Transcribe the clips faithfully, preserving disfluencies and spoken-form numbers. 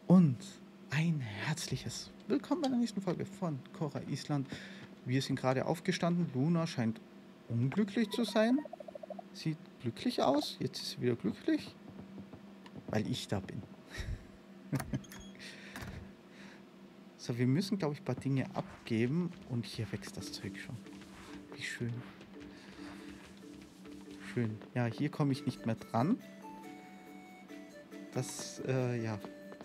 Und ein herzliches Willkommen bei der nächsten Folge von Cora Island. Wir sind gerade aufgestanden. Luna scheint unglücklich zu sein. Sieht glücklich aus. Jetzt ist sie wieder glücklich. Weil ich da bin. So, wir müssen, glaube ich, ein paar Dinge abgeben. Und hier wächst das Zeug schon. Wie schön. Schön. Ja, hier komme ich nicht mehr dran. Das, äh, ja.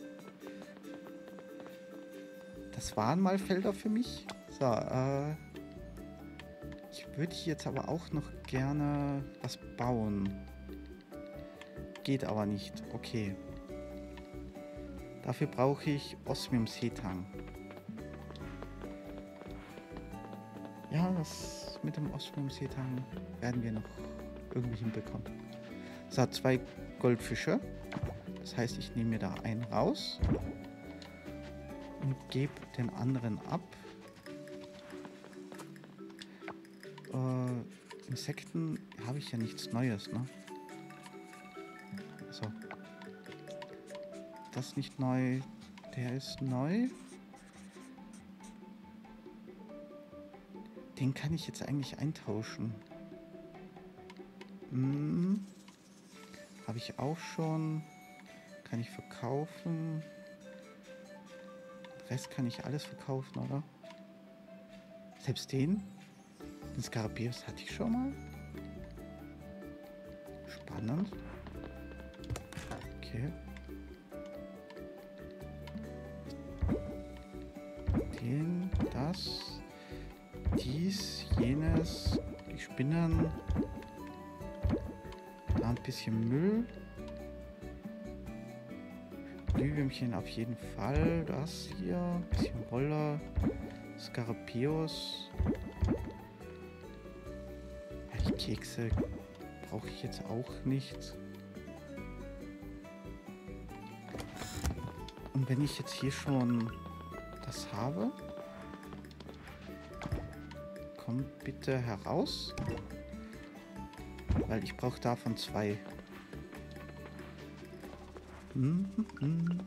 Das waren mal Felder für mich. So, äh. Ich würde jetzt aber auch noch gerne was bauen. Geht aber nicht. Okay. Dafür brauche ich Osmium-Setang. Ja, das mit dem Osmium-Setang werden wir noch irgendwie hinbekommen. So, zwei Goldfische. Das heißt, ich nehme mir da einen raus und gebe den anderen ab. Äh, Insekten habe ich ja nichts Neues, ne? So. Das nicht neu. Der ist neu. Den kann ich jetzt eigentlich eintauschen. Hm. Habe ich auch schon. Kann ich verkaufen. Den Rest kann ich alles verkaufen, oder? Selbst den? Den Skarabeus hatte ich schon mal. Spannend. Okay. Den, das, dies, jenes, die Spinnen. Da ein bisschen Müll. Glühwürmchen auf jeden Fall. Das hier. Ein bisschen Roller. Skarabeus. Ja, die Kekse brauche ich jetzt auch nicht. Und wenn ich jetzt hier schon das habe, komm bitte heraus. Weil ich brauche davon zwei. Hm, hm, hm.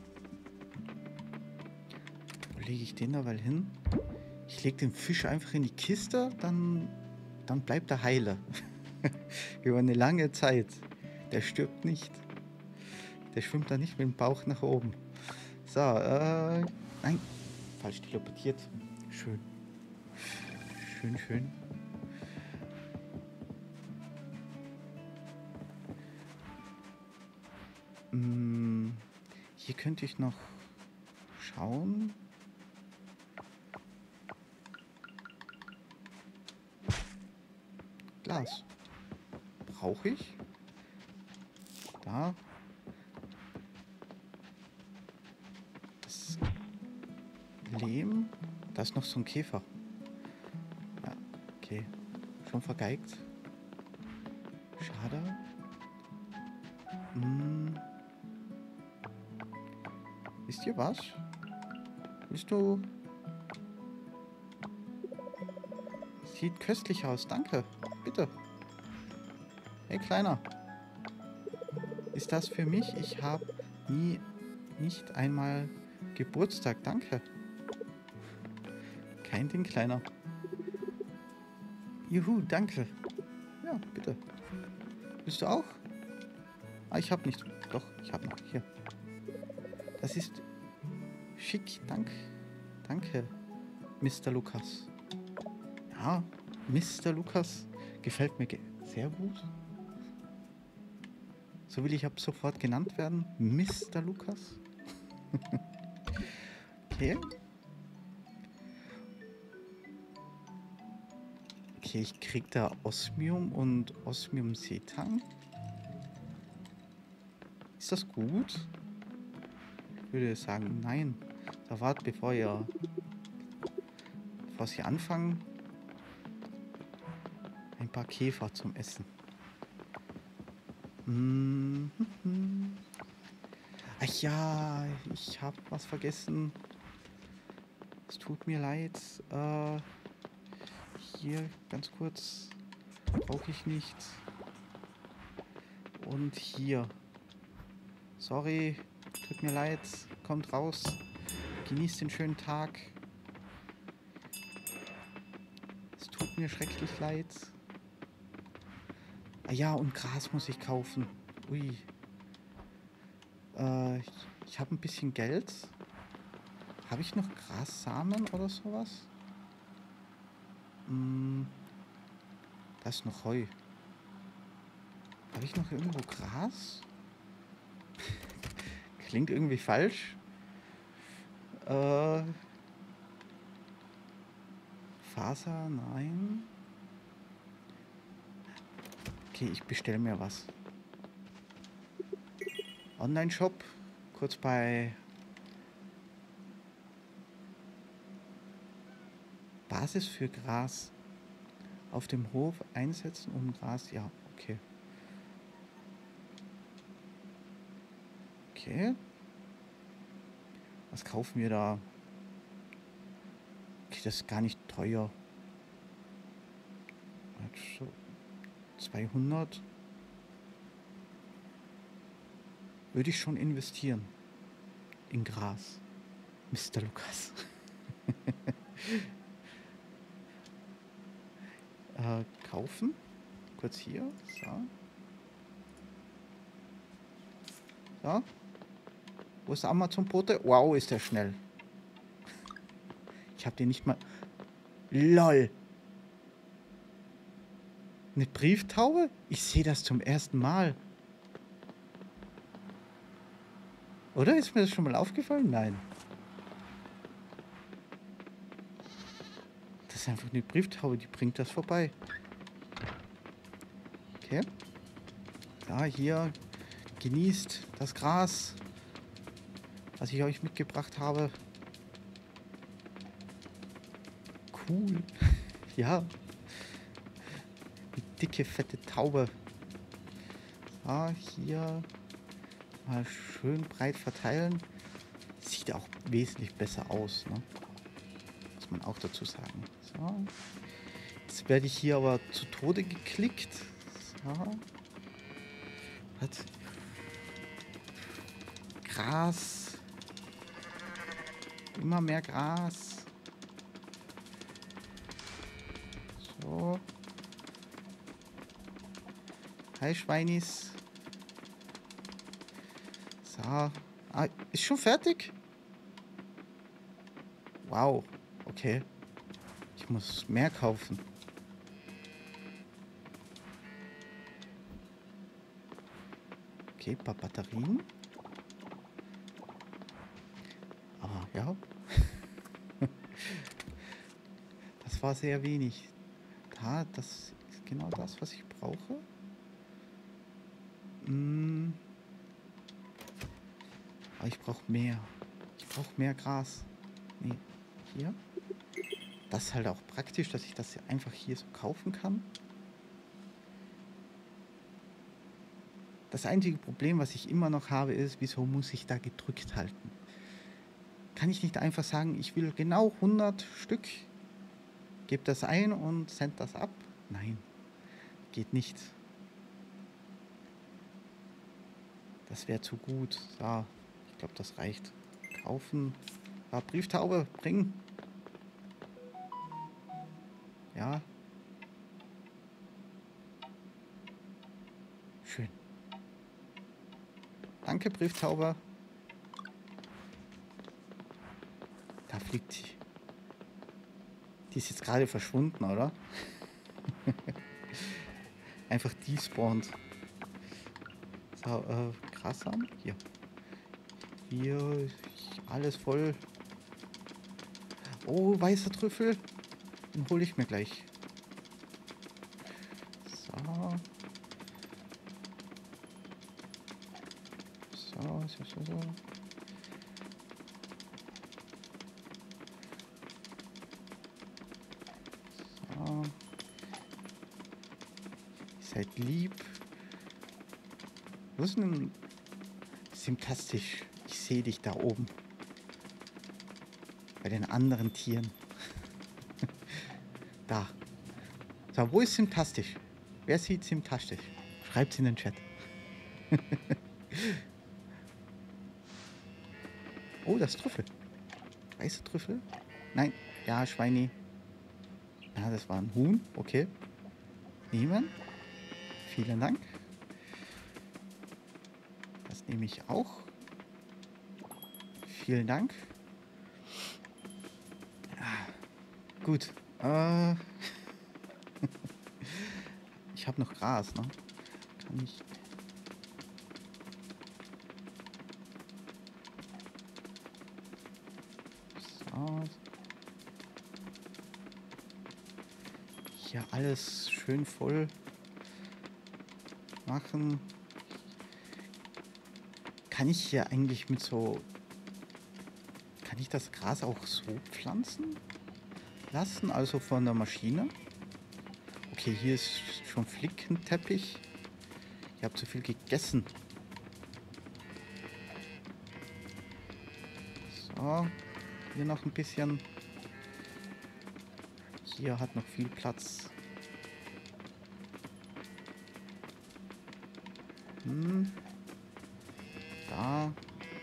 Wo lege ich den da mal hin? Ich lege den Fisch einfach in die Kiste, dann, dann bleibt er heile. Über eine lange Zeit. Der stirbt nicht. Der schwimmt da nicht mit dem Bauch nach oben. So, äh, nein. Falsch teleportiert. Schön. Schön, schön. Hm, hier könnte ich noch schauen. Glas. Brauche ich? Da. Das Lehm. Da ist noch so ein Käfer. Ja, okay. Schon vergeigt. Schade. Hm. Wisst ihr was? Willst du... Sieht köstlich aus. Danke. Bitte. Hey, Kleiner. Ist das für mich? Ich habe nie, nicht einmal Geburtstag. Danke. Kein Ding, Kleiner. Juhu, danke. Ja, bitte. Willst du auch? Ah, ich habe nicht. Doch, ich habe noch. Hier. Das ist schick. Dank. Danke, Mister Lukas. Ja, Mister Lukas gefällt mir ge sehr gut. So will ich ab sofort genannt werden. Mister Lukas. Okay. Okay, ich krieg da Osmium und Osmium-Setang. Ist das gut? Ich würde sagen, nein. Da wart, bevor ihr... Bevor sie anfangen, ein paar Käfer zum Essen. Mm-hmm. Ach ja, ich habe was vergessen. Es tut mir leid. Äh, hier ganz kurz brauche ich nicht. Und hier. Sorry, tut mir leid. kommt raus. Genießt den schönen Tag. Es tut mir schrecklich leid. Ah ja, und Gras muss ich kaufen. Ui. Äh, ich ich habe ein bisschen Geld. Habe ich noch Grassamen oder sowas? Hm, da ist noch Heu. Habe ich noch irgendwo Gras? Klingt irgendwie falsch. Äh, Faser, nein. Okay, ich bestelle mir was. Online-Shop. Kurz bei Basis für Gras. Auf dem Hof einsetzen, um Gras. Ja, okay. Okay. Was kaufen wir da? Okay, das ist gar nicht teuer. zweihundert. Würde ich schon investieren. In Gras. Mister Lukas. äh, kaufen. Kurz hier. So. So. Wo ist der Amazon-Bote? Wow, ist der schnell. Ich habe den nicht mal... LOL. Eine Brieftaube? Ich sehe das zum ersten Mal. Oder? Ist mir das schon mal aufgefallen? Nein. Das ist einfach eine Brieftaube, die bringt das vorbei. Okay. Ja, hier. Genießt das Gras, was ich euch mitgebracht habe. Cool. Ja. Die dicke, fette Taube. So, hier. Mal schön breit verteilen. Sieht auch wesentlich besser aus, ne? Muss man auch dazu sagen. So. Jetzt werde ich hier aber zu Tode geklickt. So. Was? Gras. Immer mehr Gras. So. Hi Schweinis. So. Ah, ist schon fertig? Wow. Okay. Ich muss mehr kaufen. Okay, ein paar Batterien. Ah, ja. Das war sehr wenig. Da, das ist genau das, was ich brauche. Hm. Aber ich brauche mehr. Ich brauche mehr Gras. Nee, hier. Das ist halt auch praktisch, dass ich das einfach hier so kaufen kann. Das einzige Problem, was ich immer noch habe, ist, wieso muss ich da gedrückt halten? Kann ich nicht einfach sagen, ich will genau hundert Stück, gebe das ein und send das ab? Nein, geht nicht. Das wäre zu gut. So, ich glaube, das reicht. Kaufen. Ah, Brieftaube, bringen. Ja. Schön. Danke, Brieftaube. Da fliegt sie. Die ist jetzt gerade verschwunden, oder? Einfach despawnt. So, äh, Grassamen? Hier. Hier, alles voll. Oh, weißer Trüffel. Den hole ich mir gleich. So. So, so, so, so. So. Ihr seid lieb. Wo ist denn... Fantastisch. Ich sehe dich da oben. Bei den anderen Tieren. Da. So, wo ist Simtastisch? Wer sieht Simtastisch? Schreibt's in den Chat. Oh, das Trüffel. Weiße Trüffel? Nein. Ja, Schweini. Ja, das war ein Huhn. Okay. Nehmen. Vielen Dank. Das nehme ich auch. Vielen Dank. Ah, gut. Äh, ich habe noch Gras, ne? Kann ich... So. Hier alles schön voll machen. Kann ich hier eigentlich mit so... Kann ich das Gras auch so pflanzen lassen? Also von der Maschine? Okay, hier ist schon Flickenteppich. Ich habe zu viel gegessen. So, hier noch ein bisschen. Hier hat noch viel Platz. Hm. Da.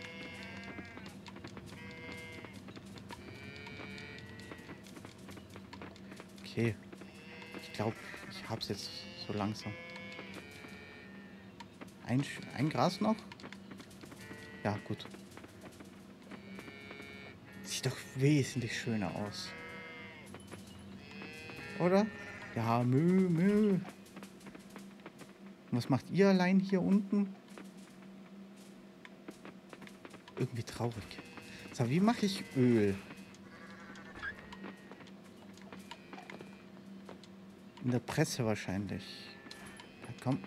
Okay. Ich glaube, ich habe es jetzt so langsam. Ein, ein Gras noch? Ja, gut. Sieht doch wesentlich schöner aus. Oder? Ja, mö, mö. Und was macht ihr allein hier unten? Irgendwie traurig. So, wie mache ich Öl? In der Presse wahrscheinlich. Ja, komm.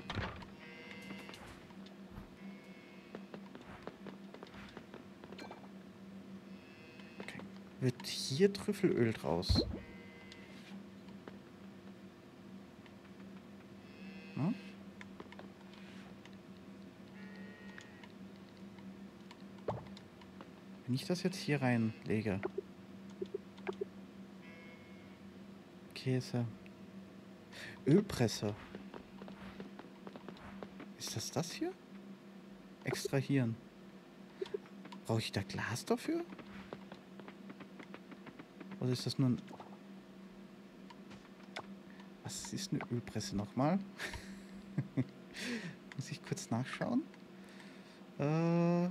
Okay. Wird hier Trüffelöl draus? Hm? Wenn ich das jetzt hier reinlege. Käse. Ölpresse. Ist das das hier? Extrahieren. Brauche ich da Glas dafür? Oder ist das nur ein... Was ist eine Ölpresse nochmal? Muss ich kurz nachschauen? Äh...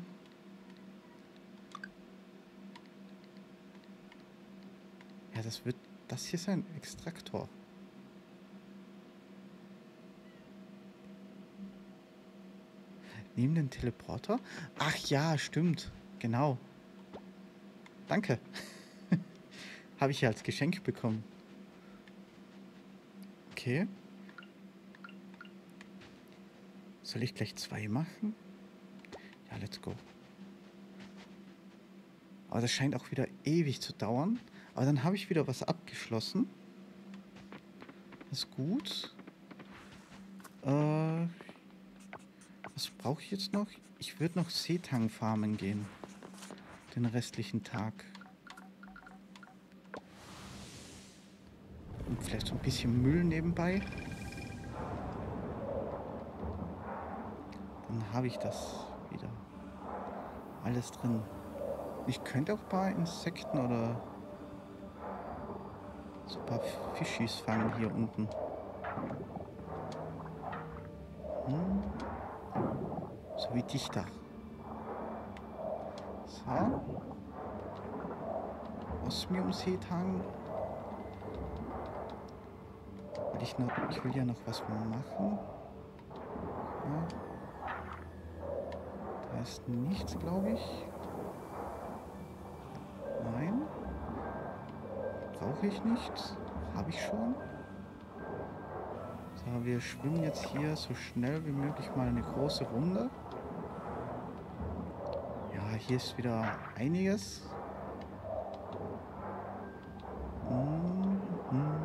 Ja, das wird... Das hier ist ein Extraktor. Neben den Teleporter? Ach ja, stimmt. Genau. Danke. Habe ich ja als Geschenk bekommen. Okay. Soll ich gleich zwei machen? Ja, let's go. Aber das scheint auch wieder ewig zu dauern. Aber dann habe ich wieder was abgeschlossen. Das ist gut. Äh... Was brauche ich jetzt noch? Ich würde noch Seetang farmen gehen. Den restlichen Tag. Und vielleicht so ein bisschen Müll nebenbei. Dann habe ich das wieder. Alles drin. Ich könnte auch ein paar Insekten oder so ein paar Fischis fangen hier unten. Hm. So wie dich da. So. Osmium-Seetang. Will ich, noch, ich will ja noch was machen. Ja. Da ist nichts, glaube ich. Nein. Brauche ich nicht. Habe ich schon. So, wir schwimmen jetzt hier so schnell wie möglich mal eine große Runde. Ja, hier ist wieder einiges. Mhm.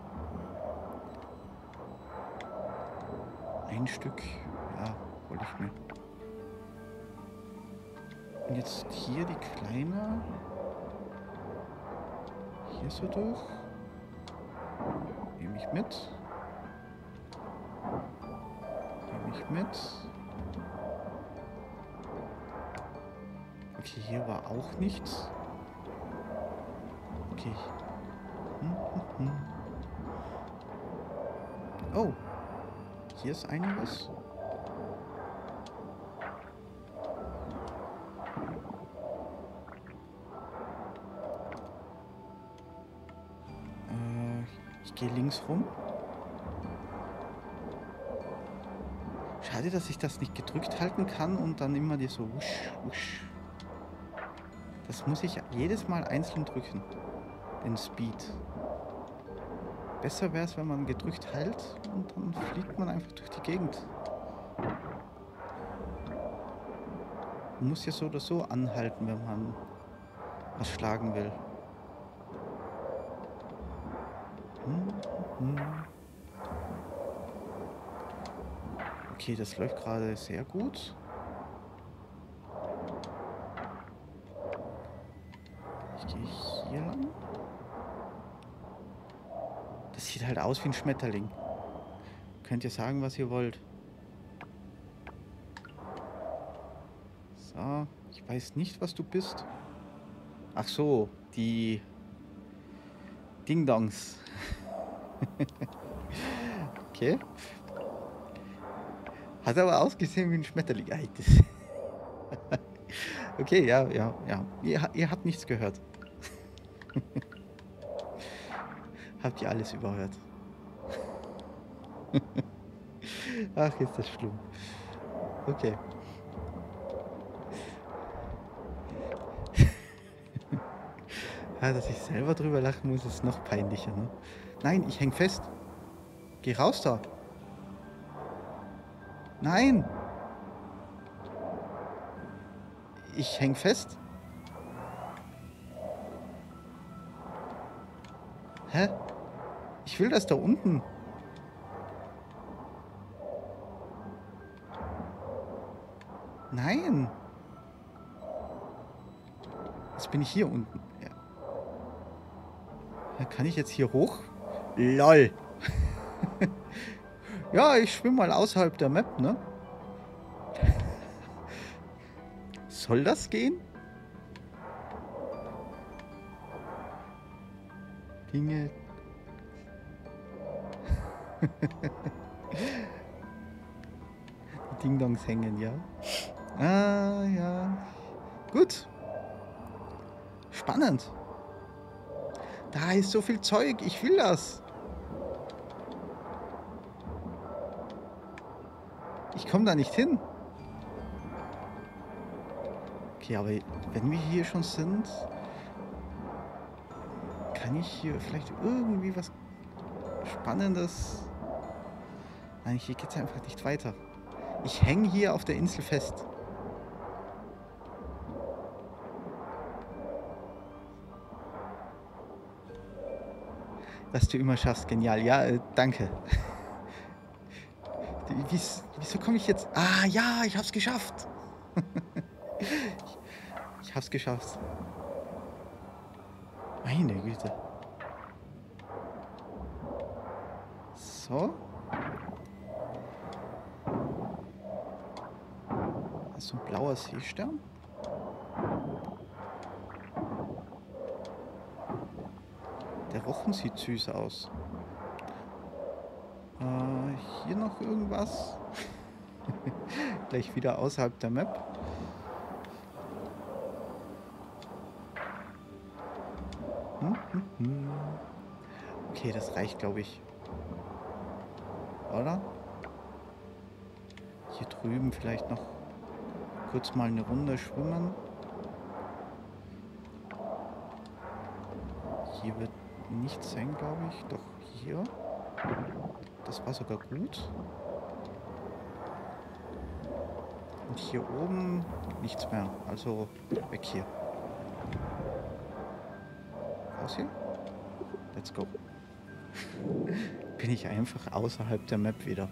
Ein Stück, ja, hole ich mir. Und jetzt hier die kleine. Hier so durch. Nehme ich mit. Nehme ich mit. Okay, hier war auch nichts. Okay. Hm, hm, hm. Oh. Hier ist einiges. Äh, ich gehe links rum. Schade, dass ich das nicht gedrückt halten kann und dann immer die so wusch, wusch. Das muss ich jedes Mal einzeln drücken. Den Speed. Besser wäre es, wenn man gedrückt hält und dann fliegt man einfach durch die Gegend. Man muss ja so oder so anhalten, wenn man was schlagen will. Hm, hm. Okay, das läuft gerade sehr gut. Ich gehe hier lang. Das sieht halt aus wie ein Schmetterling. Könnt ihr sagen, was ihr wollt. So, ich weiß nicht, was du bist. Ach so, die Ding-Dongs. Okay. Hat aber ausgesehen wie ein Schmetterling. Okay, ja, ja, ja. Ihr, ihr habt nichts gehört. Habt ihr alles überhört? Ach, ist das schlimm. Okay. Ja, dass ich selber drüber lachen muss, ist noch peinlicher, ne? Nein, ich häng fest. Geh raus da. Nein. Ich häng fest. Hä? Ich will das da unten. Nein. Jetzt bin ich hier unten. Ja. Ja, kann ich jetzt hier hoch? Lol. Ja, ich schwimme mal außerhalb der Map, ne? Soll das gehen? Dinge. Die Ding-Dongs hängen, ja. Ah, ja. Gut. Spannend. Da ist so viel Zeug. Ich will das. Ich komme da nicht hin. Okay, aber wenn wir hier schon sind, kann ich hier vielleicht irgendwie was Spannendes... Nein, hier geht es einfach nicht weiter. Ich hänge hier auf der Insel fest. Was du immer schaffst, genial. Ja, äh, danke. Wies, wieso komme ich jetzt... Ah, ja, ich hab's geschafft. ich, ich hab's geschafft. Meine Güte. So. Das ist so ein blauer Seestern. Der Rochen sieht süß aus. Äh, hier noch irgendwas. Gleich wieder außerhalb der Map. Hm, hm, hm. Okay, das reicht, glaube ich. Oder? Hier drüben vielleicht noch kurz mal eine Runde schwimmen. Hier wird nichts sein, glaube ich. Doch hier. Das war sogar gut. Und hier oben nichts mehr. Also weg hier. Raus hier. Let's go. Bin ich einfach außerhalb der Map wieder.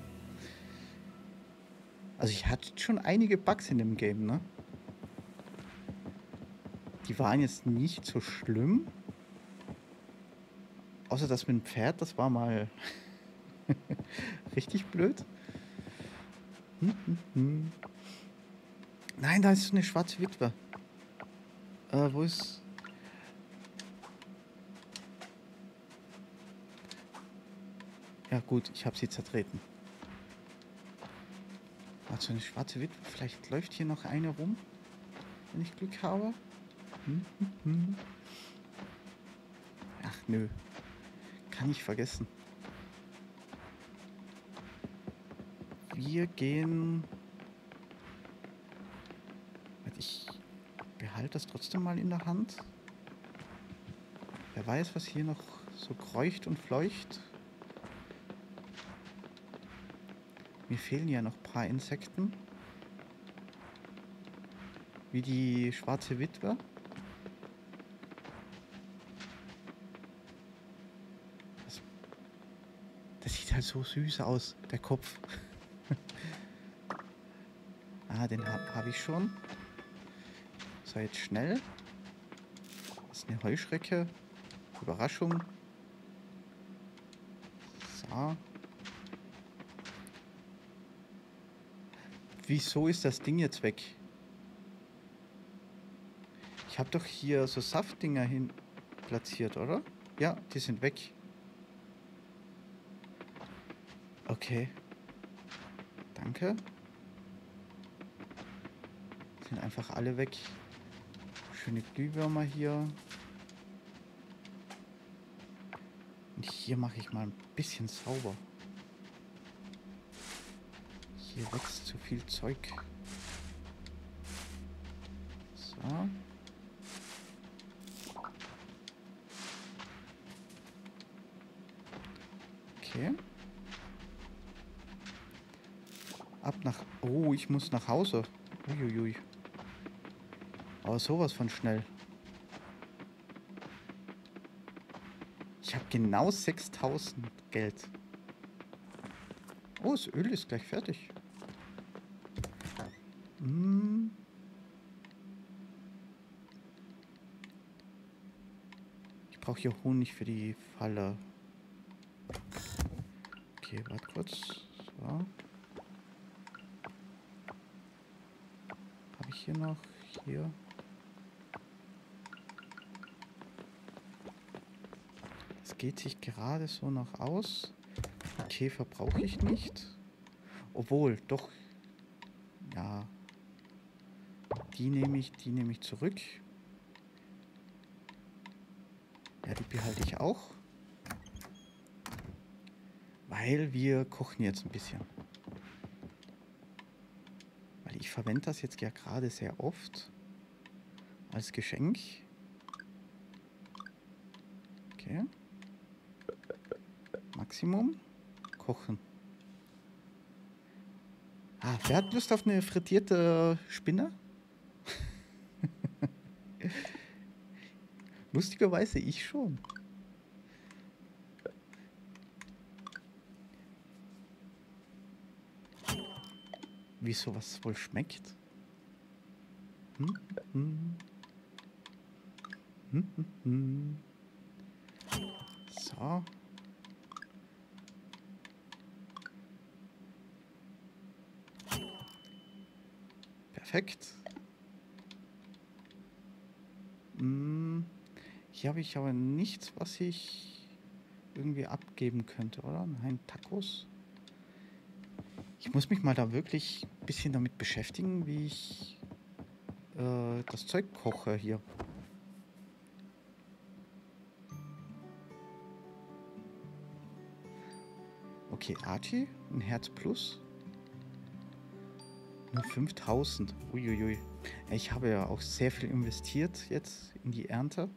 Also ich hatte schon einige Bugs in dem Game, ne? Die waren jetzt nicht so schlimm. Außer das mit dem Pferd, das war mal richtig blöd. Hm, hm, hm. Nein, da ist so eine schwarze Witwe. Äh, wo ist... Ja gut, ich habe sie zertreten. Also eine schwarze Witwe. Vielleicht läuft hier noch eine rum, wenn ich Glück habe. Hm, hm, hm. Ach nö. Kann ich vergessen. Wir gehen... Ich behalte das trotzdem mal in der Hand. Wer weiß, was hier noch so kreucht und fleucht. Mir fehlen ja noch ein paar Insekten. Wie die schwarze Witwe. Das, das sieht halt so süß aus, der Kopf. Ah, den habe hab ich schon. So, jetzt schnell. Das ist eine Heuschrecke. Überraschung. So. Wieso ist das Ding jetzt weg? Ich habe doch hier so Saftdinger hin platziert, oder? Ja, die sind weg. Okay. Danke. Sind einfach alle weg. Schöne Glühwürmer hier. Und hier mache ich mal ein bisschen sauber. Hier wächst zu viel Zeug. So. Okay. Ab nach... Oh, ich muss nach Hause. Uiuiui. Aber sowas von schnell. Ich habe genau sechstausend Geld. Oh, das Öl ist gleich fertig. Hm. Ich brauche hier Honig für die Falle. Okay, warte kurz. So. Habe ich hier noch? Hier. Es geht sich gerade so noch aus. Käfer brauche ich nicht. Obwohl, doch. Ja. Die nehme ich, die nehme ich zurück. Ja, die behalte ich auch. Weil wir kochen jetzt ein bisschen. Weil ich verwende das jetzt ja gerade sehr oft. Als Geschenk. Okay. Maximum. Kochen. Ah, wer hat Lust auf eine frittierte Spinne? Lustigerweise ich schon. Wie sowas wohl schmeckt? Hm? Hm. Hm, hm, hm. So. Perfekt. Hm. Hier habe ich aber nichts, was ich irgendwie abgeben könnte, oder? Nein, Tacos. Ich muss mich mal da wirklich ein bisschen damit beschäftigen, wie ich äh, das Zeug koche hier. Okay, Archie, ein Herz plus. Nur fünftausend. Uiuiui. Ich habe ja auch sehr viel investiert jetzt in die Ernte.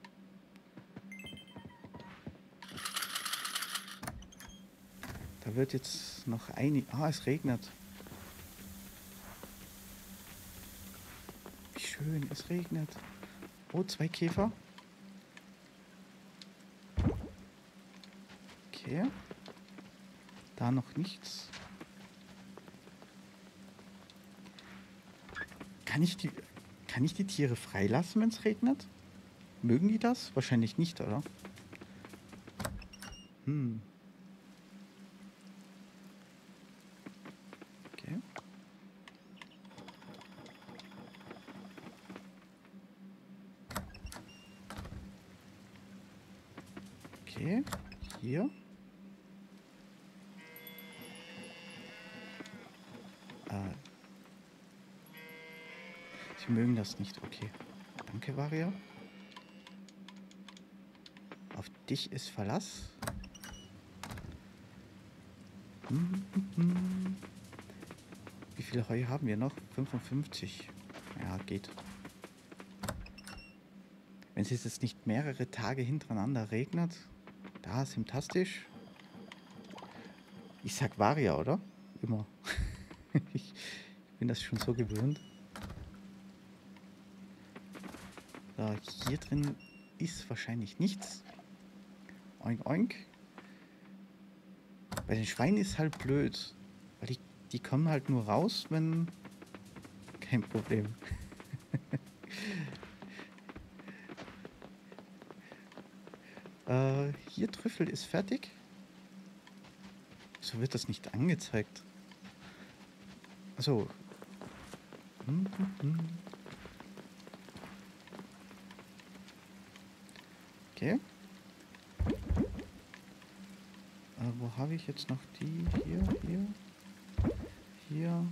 Da wird jetzt noch einig... Ah, es regnet. Wie schön, es regnet. Oh, zwei Käfer. Okay. Da noch nichts. Kann ich die, kann ich die Tiere freilassen, wenn es regnet? Mögen die das? Wahrscheinlich nicht, oder? Hm. Okay. Okay, hier. Äh, Sie mögen das nicht. Okay. Danke, Varia. Auf dich ist Verlass. Hm, hm, hm. Wie viel Heu haben wir noch? fünfundfünfzig. Ja, geht. Wenn es jetzt nicht mehrere Tage hintereinander regnet, da ist fantastisch. Ich sag Varia, oder? Immer. ich bin das schon so gewöhnt. So, hier drin ist wahrscheinlich nichts. Oink, oink. Bei den Schweinen ist halt blöd. Weil die, die kommen halt nur raus, wenn... Kein Problem. äh, hier Trüffel ist fertig. Wieso wird das nicht angezeigt? Achso. Hm, hm, hm. Okay. Äh, wo habe ich jetzt noch die? Hier, hier. Hier.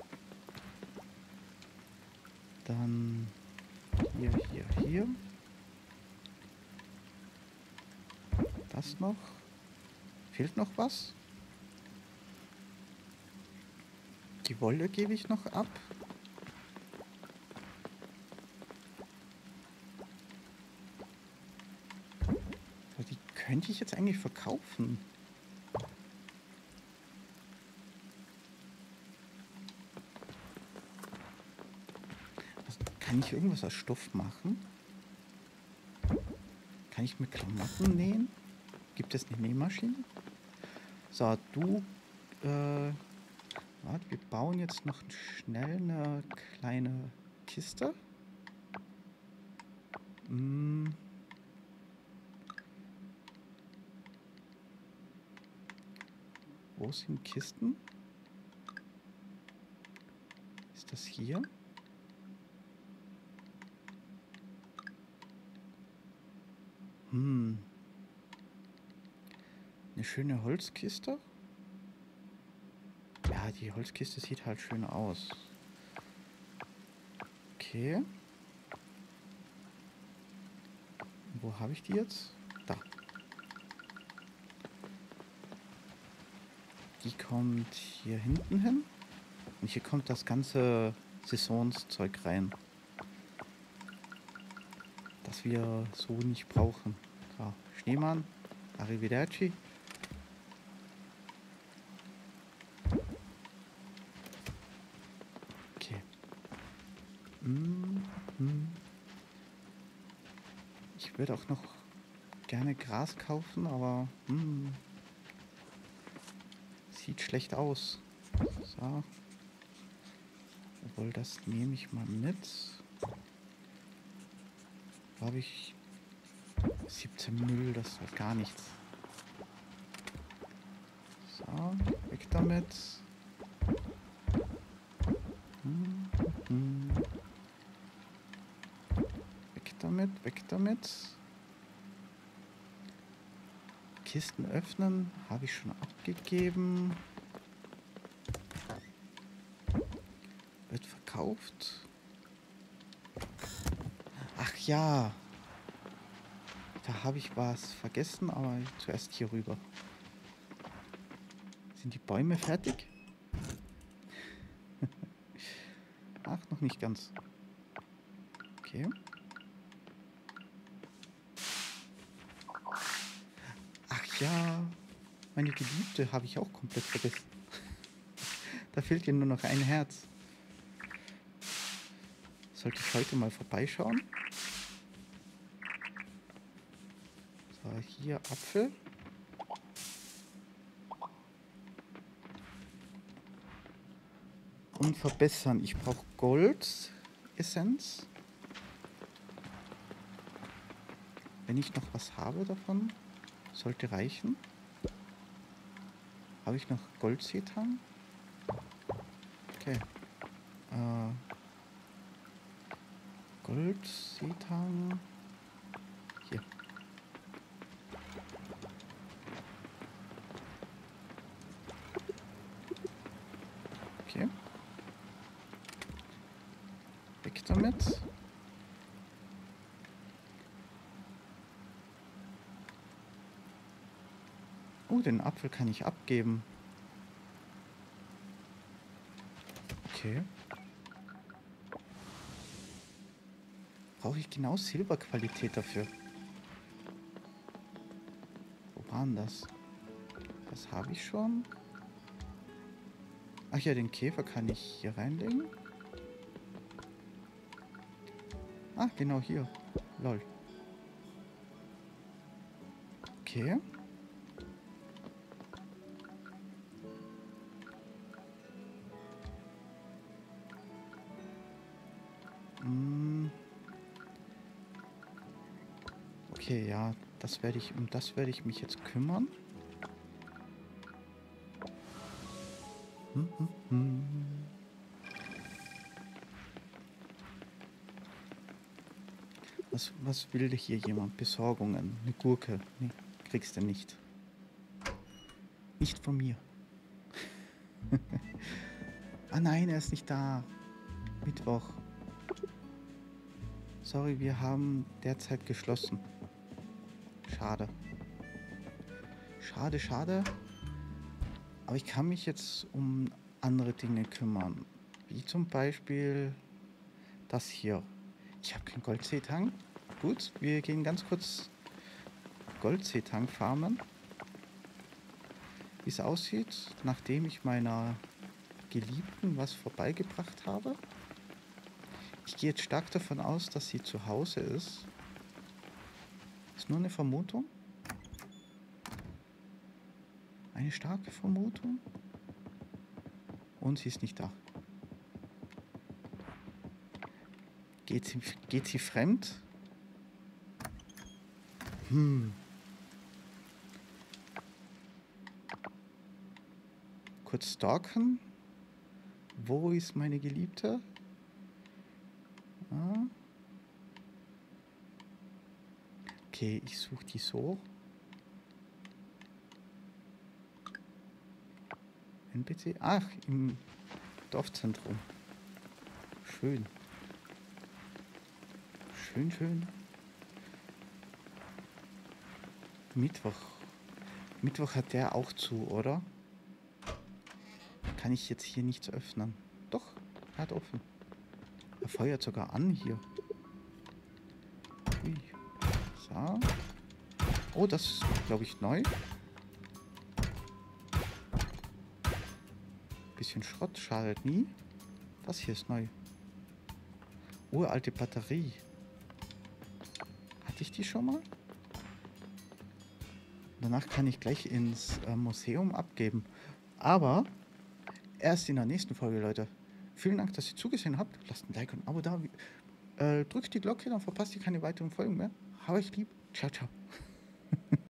Dann hier, hier, hier. Das noch. Fehlt noch was? Die Wolle gebe ich noch ab. Die könnte ich jetzt eigentlich verkaufen. Also, kann ich irgendwas aus Stoff machen? Kann ich mit Klamotten nähen? Gibt es eine Nähmaschine? So, du... Äh, warte, wir bauen jetzt noch schnell eine kleine Kiste. Hm. Wo sind Kisten? Ist das hier? Hm. Eine schöne Holzkiste. Ja, die Holzkiste sieht halt schön aus. Okay. Wo habe ich die jetzt? Da. Die kommt hier hinten hin. Und hier kommt das ganze Saisonszeug rein. Das wir so nicht brauchen. So, Schneemann. Arrivederci. Okay. Ich würde auch noch gerne Gras kaufen, aber hm, sieht schlecht aus. So. Obwohl, das nehme ich mal mit. Habe ich siebzehn Müll, das wird gar nichts. So, weg damit. Hm, hm. Weg damit, weg damit. Kisten öffnen, habe ich schon abgegeben. Wird verkauft. Ach ja. Da habe ich was vergessen, aber zuerst hier rüber. Sind die Bäume fertig? Ach, noch nicht ganz. Okay. Ach ja, meine Geliebte habe ich auch komplett vergessen. Da fehlt ihr nur noch ein Herz. Sollte ich heute mal vorbeischauen? So, hier Apfel. Und verbessern. Ich brauche Gold-Essenz. Wenn ich noch was habe davon, sollte reichen. Habe ich noch Goldseetang? Okay. Äh, Goldseetang. Hier. damit. Oh, den Apfel kann ich abgeben. Okay. Brauche ich genau Silberqualität dafür? Wo war denn das? Das habe ich schon. Ach ja, den Käfer kann ich hier reinlegen. Ah, genau hier. Lol. Okay. Hm. Okay, ja, das werde ich, um das werde ich mich jetzt kümmern. Hm, hm, hm. Was, was will hier jemand? Besorgungen. Eine Gurke. Nee, kriegst du nicht. Nicht von mir. Ah nein, er ist nicht da. Mittwoch. Sorry, wir haben derzeit geschlossen. Schade. Schade, schade. Aber ich kann mich jetzt um andere Dinge kümmern. Wie zum Beispiel das hier. Ich habe keinen Goldseetang. Gut, wir gehen ganz kurz Goldseetang farmen. Wie es aussieht, nachdem ich meiner Geliebten was vorbeigebracht habe. Ich gehe jetzt stark davon aus, dass sie zu Hause ist. Ist nur eine Vermutung. Eine starke Vermutung. Und sie ist nicht da. Geht sie, geht sie fremd? Hm. Kurz stalken. Wo ist meine Geliebte? Ah. Okay, ich suche die so. N P C? Ach, im Dorfzentrum. Schön. Schön, schön. Mittwoch. Mittwoch hat der auch zu, oder? Kann ich jetzt hier nichts öffnen? Doch, er hat offen. Er feuert sogar an hier. Ui. So. Oh, das ist, glaube ich, neu. Bisschen Schrott schadet nie. Das hier ist neu. Uralte Batterie. Hatte ich die schon mal? Danach kann ich gleich ins äh, Museum abgeben. Aber erst in der nächsten Folge, Leute. Vielen Dank, dass ihr zugesehen habt. Lasst ein Like und ein Abo da. Äh, drückt die Glocke, dann verpasst ihr keine weiteren Folgen mehr. Hab euch lieb. Ciao, ciao.